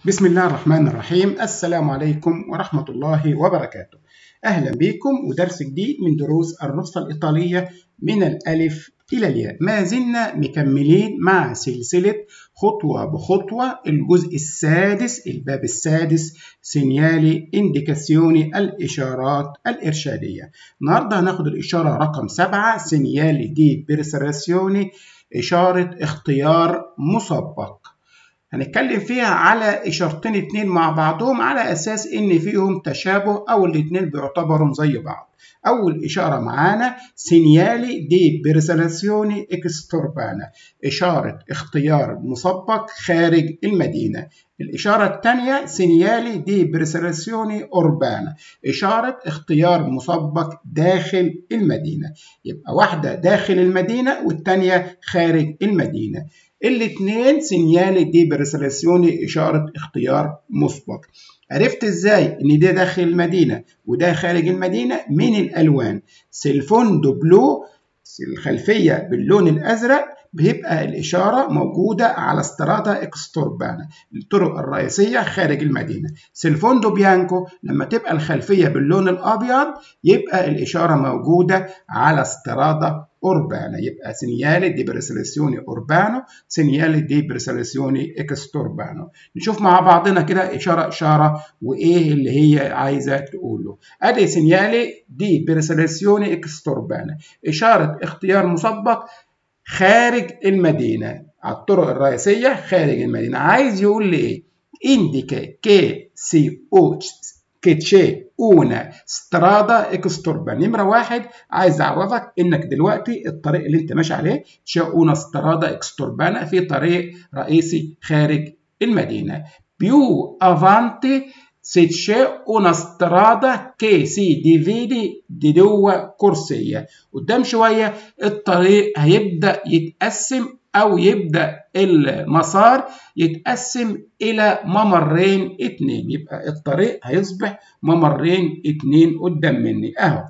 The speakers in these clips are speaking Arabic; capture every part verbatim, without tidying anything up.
بسم الله الرحمن الرحيم. السلام عليكم ورحمة الله وبركاته. أهلا بكم ودرس جديد من دروس الرصة الإيطالية من الألف إلى الياء. ما زلنا مكملين مع سلسلة خطوة بخطوة الجزء السادس، الباب السادس، سينيالي إنديكاسيوني، الإشارات الإرشادية. النهاردة هناخد الإشارة رقم سبعة، سينيالي دي بيرسراسيوني، إشارة اختيار مسبق. هنتكلم فيها على إشارتين اتنين مع بعضهم على أساس إن فيهم تشابه أو الاتنين بيعتبروا زي بعض. أول إشارة معانا سينيالي دي بيرسالاسيوني إكستوربانا، إشارة اختيار مسبق خارج المدينة. الإشارة الثانية سينيالي دي بيرسالاسيوني أوربانا، إشارة اختيار مسبق داخل المدينة. يبقى واحدة داخل المدينة والثانية خارج المدينة. الاثنين سينيالي دي بيرسالاسيوني إشارة اختيار مسبق. عرفت ازاي ان ده داخل المدينة وده خارج المدينة؟ من الالوان. سيلفوندو بلو، الخلفية باللون الازرق، بيبقى الإشارة موجودة على استرادا إكستوربانا، الطرق الرئيسية خارج المدينة. سيلفوندو بيانكو لما تبقى الخلفية باللون الأبيض يبقى الإشارة موجودة على استرادا أوربانا. يبقى سينيالي دي بيرسالاسيوني أوربانو، سينيالي دي بيرسالاسيوني إكستوربانو. نشوف مع بعضنا كده إشارة إشارة وإيه اللي هي عايزة تقوله. أدي سينيالي دي بيرسالاسيوني إكستوربانا، إشارة اختيار مسبق خارج المدينة على الطرق الرئيسية خارج المدينة. عايز يقول لي إيه؟ indica che si che c'è una strada extorban. نمرة واحد عايز أعرفك إنك دلوقتي الطريق اللي أنت ماشي عليه c'è una strada extorbana، في طريق رئيسي خارج المدينة. più avanti se c'è una strada che si divide di due corsie. قدام شوية الطريق هيبدأ يتقسم أو يبدأ المسار يتقسم إلى ممرين اتنين. يبقى الطريق هيصبح ممرين اتنين قدام مني أهو.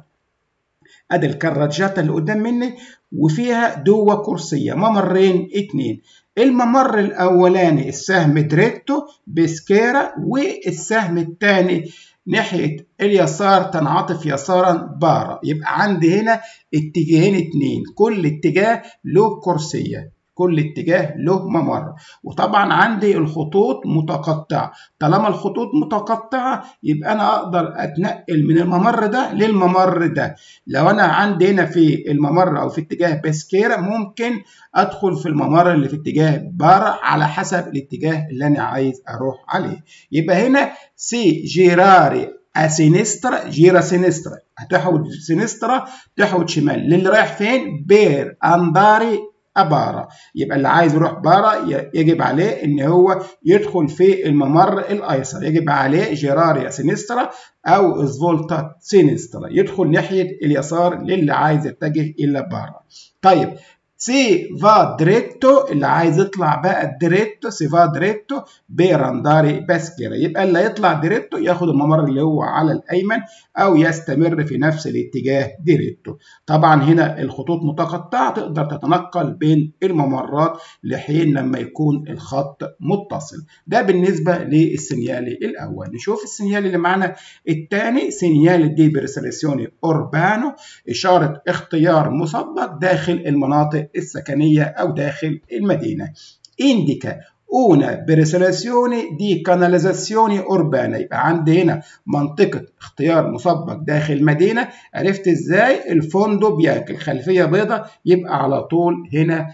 أدي الكراجاتا اللي قدام مني وفيها دوا كرسية، ممرين اتنين. الممر الأولاني السهم دريتو بسكيرا، والسهم الثاني ناحية اليسار تنعطف يسارا بارا. يبقى عندي هنا اتجاهين اتنين، كل اتجاه له كرسية، كل اتجاه له ممر. وطبعا عندي الخطوط متقطعة، طالما الخطوط متقطعة يبقى أنا أقدر أتنقل من الممر ده للممر ده. لو أنا عندي هنا في الممر أو في اتجاه بسكيرا ممكن أدخل في الممر اللي في اتجاه بارا على حسب الاتجاه اللي أنا عايز أروح عليه. يبقى هنا سي جيراري أسينسترا، جيرا سينسترا، هتحود سينسترا تحود شمال. للي رايح فين؟ بير أنداري أبارا. يبقى اللي عايز يروح بارا يجب عليه ان هو يدخل في الممر الايسر، يجب عليه جيراريا سينسترا او سفولتا سينسترا، يدخل ناحيه اليسار للي عايز يتجه الى بارا. طيب سي فا دريتو، اللي عايز يطلع بقى دريتو سي فا دريتو بيرانداري باسكيرا. يبقى اللي يطلع دريتو ياخد الممر اللي هو على الايمن او يستمر في نفس الاتجاه دريتو. طبعا هنا الخطوط متقطعه تقدر تتنقل بين الممرات لحين لما يكون الخط متصل. ده بالنسبه للسينيالي الاول. نشوف السينيالي اللي معانا الثاني، سينيالي دي بيرسالاسيوني اوربانو، اشاره اختيار مسبق داخل المناطق السكنية أو داخل المدينة. إنديكا una بيرسالاسيوني دي كاناليزاسيوني أوربانا. يبقى عندي هنا منطقة اختيار مسبق داخل المدينة. عرفت إزاي؟ الفوندو بيانك، الخلفية بيضة، يبقى على طول هنا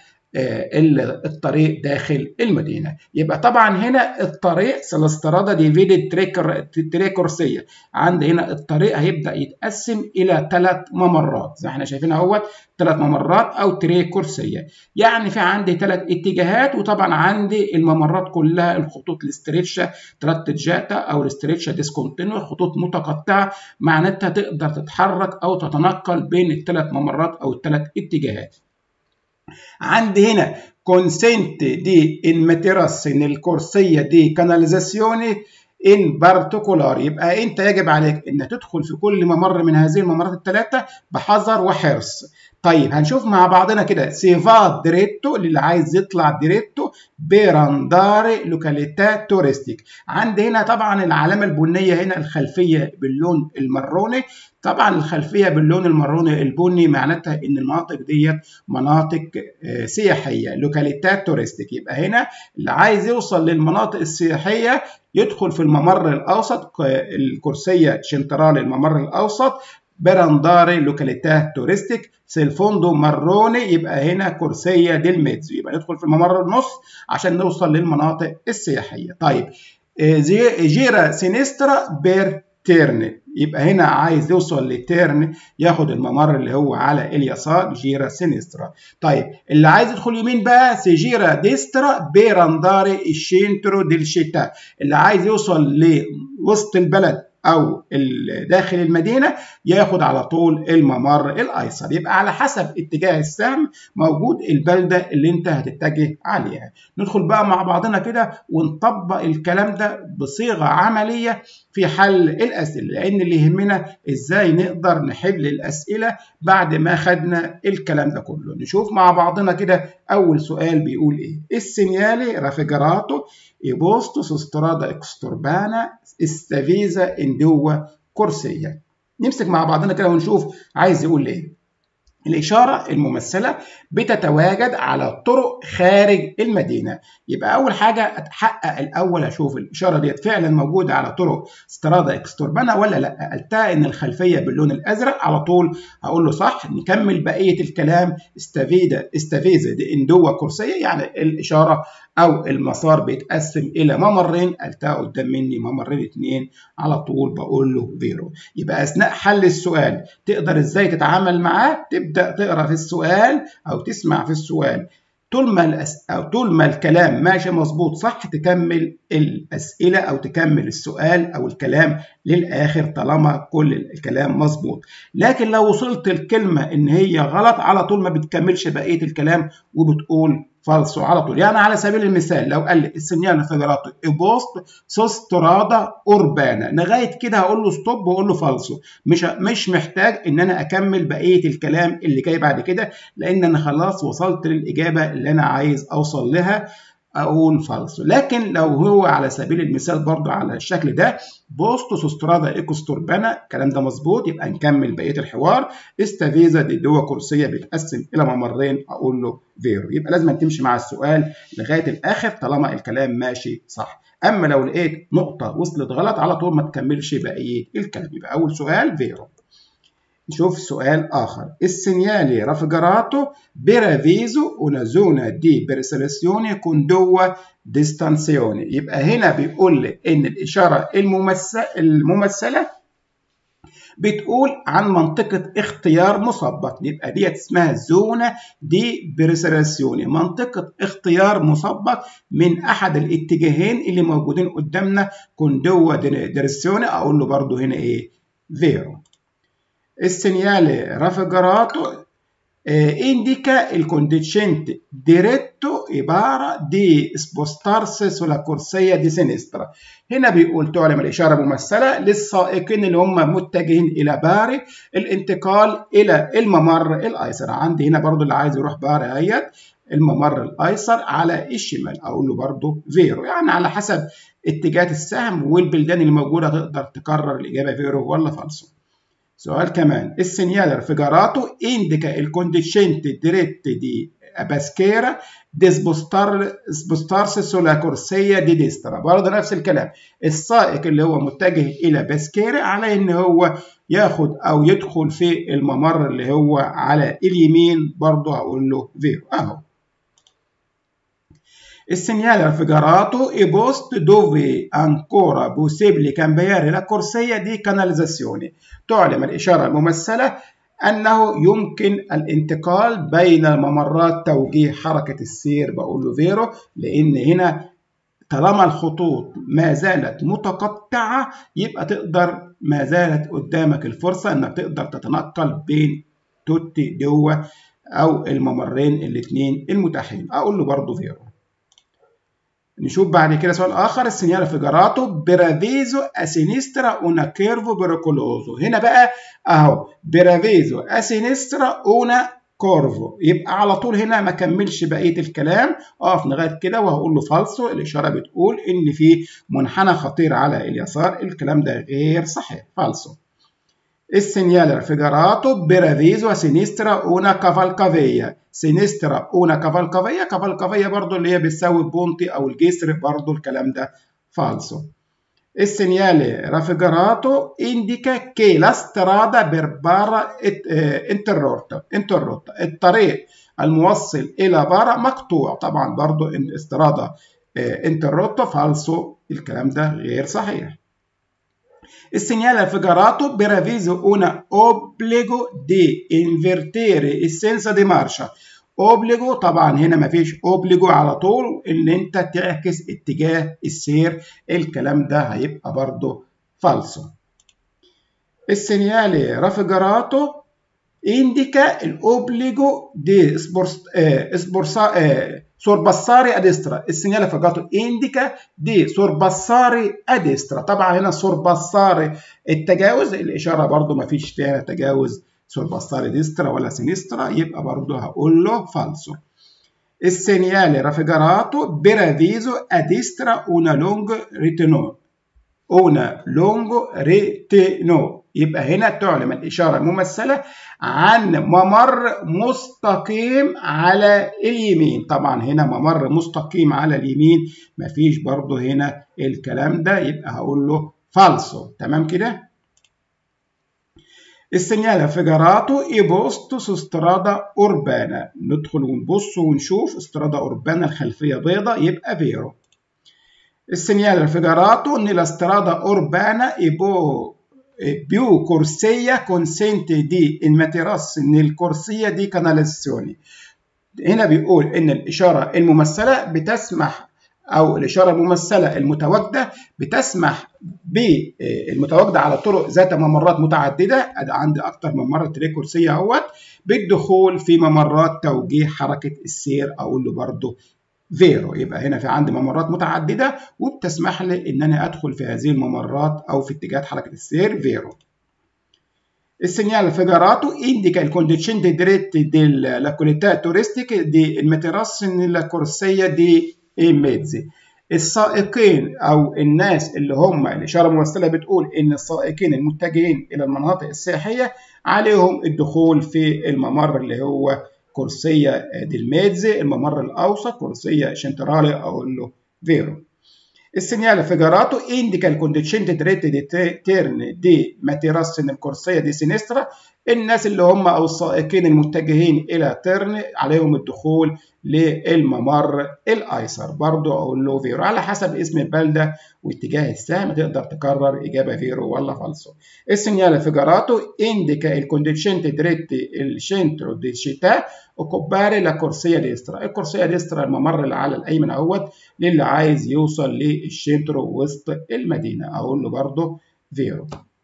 الطريق داخل المدينة. يبقى طبعا هنا الطريق سلاسترادا ديفيدد تريكورسية، عندي هنا الطريق هيبدأ يتقسم إلى ثلاث ممرات زي احنا شايفين اهوت، ثلاث ممرات أو تريكورسية. يعني في عندي ثلاث اتجاهات، وطبعا عندي الممرات كلها الخطوط الاستريتشا تراتجاتا أو الاستريتشا ديسكونتينو، خطوط متقطعة، معناتها تقدر تتحرك أو تتنقل بين الثلاث ممرات أو الثلاث اتجاهات. عندي هنا consente di immettersi nel corsia di canalizzazione in particolare. يبقى انت يجب عليك ان تدخل في كل ممر من هذه الممرات الثلاثه بحذر وحرص. طيب هنشوف مع بعضنا كده سيفا دريتو اللي عايز يطلع دريتو بيرانداري لوكاليتا تورستيك. عندي هنا طبعا العلامه البنيه هنا الخلفيه باللون المروني، طبعا الخلفيه باللون المروني البني معناتها ان المناطق ديت مناطق سياحيه لوكاليتا تورستيك. يبقى هنا اللي عايز يوصل للمناطق السياحيه يدخل في الممر الاوسط، الكورسيه شنترال الممر الاوسط برانداري لوكاليتا تورستيك سيلفوندو ماروني، يبقى هنا كورسيه ديل ميتزو، يبقى ندخل في الممر النص عشان نوصل للمناطق السياحيه. طيب جيرا سينسترا بير تيرن، يبقى هنا عايز يوصل لتيرن ياخد الممر اللي هو على اليسار جيرا سينسترا. طيب اللي عايز يدخل يمين بقى سيجيرا ديسترا بيرانداري الشينترو ديل شيتا، اللي عايز يوصل لوسط البلد او داخل المدينه ياخد على طول الممر الايسر. يبقى على حسب اتجاه السهم موجود البلده اللي انت هتتجه عليها. ندخل بقى مع بعضنا كده ونطبق الكلام ده بصيغه عمليه في حل الاسئله، لان اللي يهمنا ازاي نقدر نحل الاسئله بعد ما خدنا الكلام ده كله. نشوف مع بعضنا كده اول سؤال بيقول ايه. السينيالي رافيجراتو e posto su strada exturbana استافيزا اندوا كورسية. نمسك مع بعضنا كده ونشوف عايز يقول ايه. الإشارة الممثلة بتتواجد على طرق خارج المدينة. يبقى أول حاجة أتحقق الأول أشوف الإشارة ديت فعلا موجودة على طرق سترادا إكستوربانا ولا لأ. قلتها إن الخلفية باللون الأزرق على طول هقول له صح. نكمل بقية الكلام. استافيدا استافيزا دي اندوا كورسية، يعني الإشارة أو المسار بيتقسم إلى ممرين، قلتها قدام مني ممرين اتنين، على طول بقول له فيرو. يبقى أثناء حل السؤال تقدر إزاي تتعامل معاه، تبدأ تقرأ في السؤال أو تسمع في السؤال طول ما الأس... أو طول ما الكلام ماشي مظبوط صح تكمل الأسئلة أو تكمل السؤال أو الكلام للآخر طالما كل الكلام مظبوط. لكن لو وصلت الكلمة إن هي غلط على طول ما بتكملش بقية الكلام وبتقول فالسو على طول. يعني على سبيل المثال لو قال لي السينيال فيجراتو ايبوست سوسترادا اوربانا، لغايه كده هقول له ستوب واقول له فالسو، مش مش محتاج ان انا اكمل بقيه الكلام اللي جاي بعد كده، لان انا خلاص وصلت للاجابه اللي انا عايز اوصل لها اقول فالسو. لكن لو هو على سبيل المثال برضو على الشكل ده بوستو سوسترادا ايكوستوربانا الكلام ده مظبوط، يبقى نكمل بقيه الحوار. استافيزا دي دوا كورسيه بيتقسم الى ممرين اقول له فيرو. يبقى لازم تمشي مع السؤال لغايه الاخر طالما الكلام ماشي صح. اما لو لقيت نقطه وصلت غلط على طول ما تكملش بقيه الكلام. يبقى اول سؤال فيرو. نشوف سؤال آخر. السينيالي رافيجراتو بيرافيزو una zona di persecuzione con due distanzioni. يبقى هنا بيقول لي إن الإشارة الممثلة بتقول عن منطقة اختيار مسبق، يبقى ديت اسمها زونة دي بريسيراسيوني، منطقة اختيار مسبق من أحد الاتجاهين اللي موجودين قدامنا كوندوا ديريسيوني. أقول له برضو هنا إيه؟ فيرو. Il segnale raffigurato eh, indica il conducente diretto e bara di spostarsi sulla corsia di sinistra. هنا بيقول تعلم الإشارة ممثلة للسائقين اللي هم متجهين إلى باري الانتقال إلى الممر الأيسر. عندي هنا برضو اللي عايز يروح باري اهيت الممر الأيسر على الشمال، أقول له برضو فيرو. يعني على حسب اتجاهات السهم والبلدان اللي موجودة تقدر تقرر الإجابة فيرو ولا فالسو. سؤال كمان. السينيال رافيجراتو indica il conducente diretto di Peschiera di spostarsi sulla corsia di destra. برضه نفس الكلام، السائق اللي هو متجه إلى باسكيرا على إن هو ياخد أو يدخل في الممر اللي هو على اليمين، برضه هقول له فيرو أهو. Il segnale raffigurato è posto dove ancora possibile cambiare la corsia di canalizzazione. تعلم الإشارة الممثلة أنه يمكن الانتقال بين الممرات توجيه حركة السير، بقول له فيرو، لأن هنا طالما الخطوط ما زالت متقطعة يبقى تقدر ما زالت قدامك الفرصة أنك تقدر تتنقل بين توتي دوا أو الممرين الاثنين المتاحين. أقول له برضه فيرو. نشوف بعد كده سؤال آخر. السينيال فيجراتو برافيزو أسينسترا أونا كيرفو بريكولوزو. هنا بقى أهو برافيزو أسينسترا أونا كورفو. يبقى على طول هنا ما كملش بقيه الكلام، اقف لغايه كده وهقول له فالسو. الاشاره بتقول ان في منحنى خطير على اليسار، الكلام ده غير صحيح، فالسو. السينيال رافيجاراتو برافيزو سينيسترا اونا كافالكافيا. سينيسترا اونا كافالكافيا، كافالكافيا برضو اللي هي بتساوي بونتي او الجسر، برضو الكلام ده فالسو. Il segnale raffigurato indica che la strada per Barra è interrotta. interrotta. الطريق الموصل إلى بارا مقطوع. طبعا برضو استرادة interrotta فالسو، الكلام ده غير صحيح. Il segnale raffigurato preavvisa un obbligo di invertire il senso di marcia. اوبليجو طبعا هنا مفيش اوبليجو على طول ان انت تعكس اتجاه السير، الكلام ده هيبقى برضه فالسو. السينيالي رافيجاراتو indica الاوبليجو دي سبورسا سورباساري اديسترا. السينيالي رافيجاراتو indica دي سورباساري اديسترا. طبعا هنا سورباساري التجاوز، الاشاره برضه مفيش فيها تجاوز سورباساري ديسترا ولا سينيسترا، يبقى برضه هقول له فالسو. السينيالي رافيجاراتو برافيزو اديسترا اونا لونج ريتينو. اونا لونج ريتينو، يبقى هنا تعلم الاشاره الممثله عن ممر مستقيم على اليمين. طبعا هنا ممر مستقيم على اليمين مفيش برضه هنا الكلام ده، يبقى هقول له فالسو. تمام كده؟ السينيال رافيجاراتو اي بوستو سو سترادا اوربانا. ندخل ونبص ونشوف استرادا اوربانا الخلفيه بيضاء، يبقى فيرو. السينيال رافيجاراتو ان لا سترادا اوربانا اي بو بيو كورسيه كونسنتي دي الماتيراس، ان الكورسيه دي كاناليزاسيوني. هنا بيقول ان الاشاره الممثله بتسمح، أو الإشارة الممثلة المتواجدة بتسمح بالمتواجدة على طرق ذات ممرات متعددة، عندي أكتر من ممر تلاقي كرسية أهوت، بالدخول في ممرات توجيه حركة السير، أقول له برضه فيرو. يبقى هنا في عندي ممرات متعددة وبتسمح لي إن أنا أدخل في هذه الممرات أو في اتجاهات حركة السير فيرو. Il segnale figurato indica il conducente diretti della qualità turistica di المترس nella corsia di mezzi. السائقين او الناس اللي هم الاشاره الممثله بتقول ان السائقين المتجهين الى المناطق السياحيه عليهم الدخول في الممر اللي هو كورسيا دي ميزي، الممر الاوسط كورسيا شنترالي، اقول له فيرو. Il segnale figurato indica il conducente diretto di terni di materasso nel corsia di sinistra. الناس اللي هم او السائقين المتجهين الى ترن عليهم الدخول للممر الايسر، برضو اقول له فيرو. على حسب اسم البلده واتجاه السهم تقدر تكرر اجابه فيرو ولا فالسو. السينيال فيجاراتو indica il conducente diretto il centro di città occupare la corsia destra. الكورسيه ديسترا الممر اللي على الايمن اهوت للي عايز يوصل للشنترو وسط المدينه، اقول له برضو فيرو.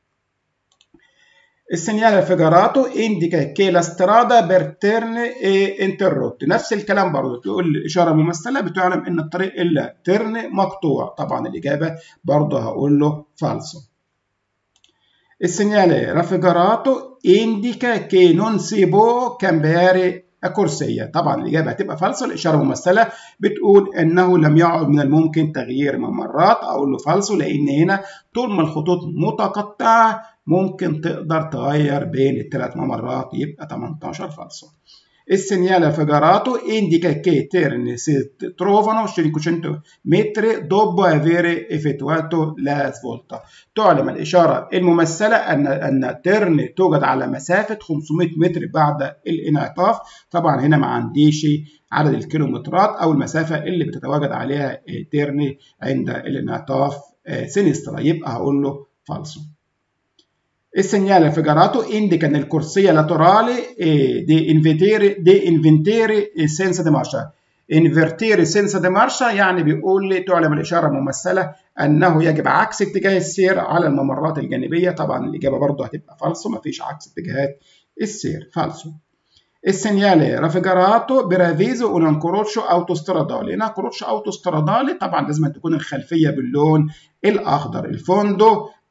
Il segnale figurato indica che la strada per Terni è interrotta. نفس الكلام برضه، تقول الإشارة الممثلة بتعلم إن الطريق إلا ترني مقطوع. طبعا الإجابة برضه هقول له فالسو. Il segnale raffigurato indica che non si può cambiare كورسية. طبعا الإجابة هتبقى فالسو، الإشارة الممثلة بتقول إنه لم يعد من الممكن تغيير ممرات، أقول له فالسو، لأن هنا طول ما الخطوط متقطعة ممكن تقدر تغير بين الثلاث ممرات، يبقى تمنتاشر فالسو. Il segnale figurato indica che Terni si trovano cinquecento metri dopo aver effettuato la svolta. تعلم الإشارة الممثلة أن أن ترني توجد على مسافة خمسمائة متر بعد الانعطاف. طبعا هنا ما عنديش عدد الكيلومترات أو المسافة اللي بتتواجد عليها ترني عند الانعطاف سينسترا، يبقى هقول له فالسو. Il segnale figurato indica nel corsia laterale eh, di invertire di invertire il senso di marcia. invertire il senso di marcia يعني بيقول لي تعلم الإشارة الممثلة أنه يجب عكس اتجاه السير على الممرات الجانبية. طبعا الإجابة برضه هتبقى فالسو، مفيش عكس اتجاهات السير، فالسو. Il segnale raffigurato preavviso un incrocio autostradale. هنا incrocio autostradale طبعا لازم تكون الخلفية باللون الأخضر. الفندق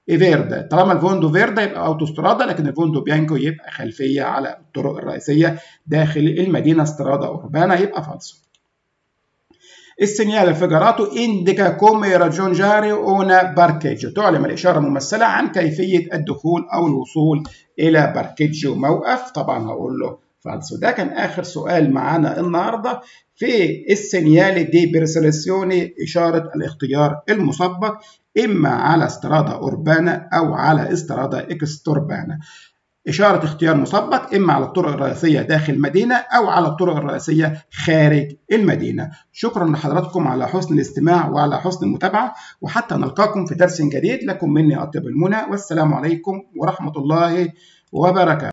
فيردا. طالما الفوندو فيردا يبقى اوتوسترادا، لكن الفوندو بيانكو يبقى خلفيه على الطرق الرئيسيه داخل المدينه سترادا اوربانا، يبقى فالسو. السينيال فيجراتو انديكا كومي راجونجاري اونا باركيجو، تعلم الاشاره الممثله عن كيفيه الدخول او الوصول الى باركيجو موقف. طبعا هقول له فالسو. ده كان اخر سؤال معانا النهارده في السينيال دي بيرسلسيوني، اشاره الاختيار المسبق اما على استرادا اوربانا او على استرادا اكستوربانا. إشارة اختيار مسبق إما على الطرق الرئيسية داخل المدينة أو على الطرق الرئيسية خارج المدينة. شكرا لحضراتكم على حسن الاستماع وعلى حسن المتابعة، وحتى نلقاكم في درس جديد. لكم مني أطيب المنى، والسلام عليكم ورحمة الله وبركاته.